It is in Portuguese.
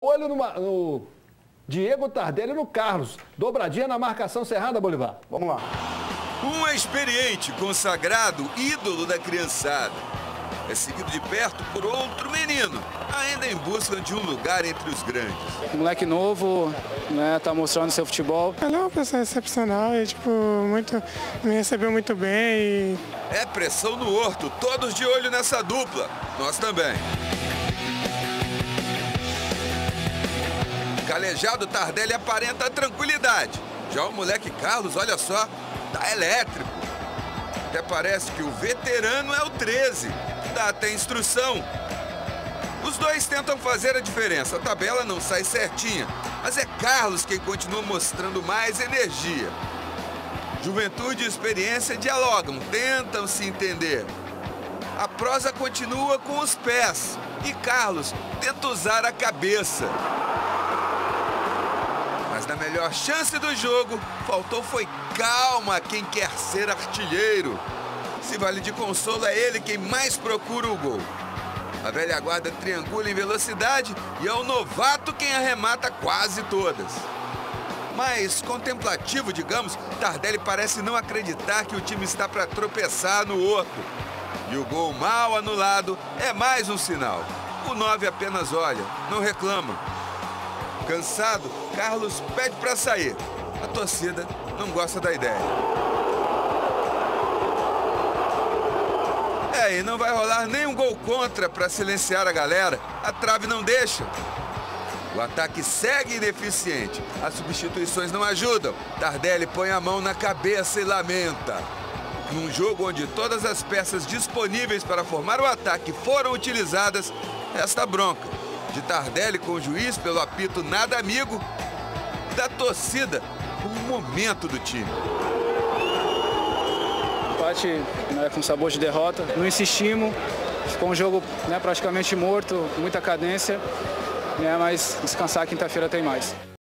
Olho no Diego Tardelli e no Carlos. Dobradinha na marcação cerrada, Bolivar. Vamos lá. Um experiente, consagrado, ídolo da criançada. É seguido de perto por outro menino, ainda em busca de um lugar entre os grandes. Moleque novo, né, tá mostrando seu futebol. Ele é uma pessoa excepcional e, me recebeu muito bem. E... É pressão no Horto, todos de olho nessa dupla. Nós também. Calejado, Tardelli aparenta tranquilidade. Já o moleque Carlos, olha só, tá elétrico. Até parece que o veterano é o 13. Dá até instrução. Os dois tentam fazer a diferença. A tabela não sai certinha, mas é Carlos quem continua mostrando mais energia. Juventude e experiência dialogam, tentam se entender. A prosa continua com os pés e Carlos tenta usar a cabeça. Mas na melhor chance do jogo, faltou foi calma quem quer ser artilheiro. Se vale de consolo, é ele quem mais procura o gol. A velha guarda triangula em velocidade e é o novato quem arremata quase todas. Mas contemplativo, digamos, Tardelli parece não acreditar que o time está para tropeçar no Horto. E o gol mal anulado é mais um sinal. O 9 apenas olha, não reclama. Cansado, Carlos pede para sair. A torcida não gosta da ideia. E não vai rolar nenhum gol contra para silenciar a galera. A trave não deixa. O ataque segue ineficiente. As substituições não ajudam. Tardelli põe a mão na cabeça e lamenta. Num jogo onde todas as peças disponíveis para formar o ataque foram utilizadas, resta bronca. De Tardelli com o juiz pelo apito nada amigo, da torcida com o momento do time. Empate, né, com sabor de derrota. Não insistimos, ficou um jogo, né, praticamente morto, muita cadência, né, mas descansar quinta-feira tem mais.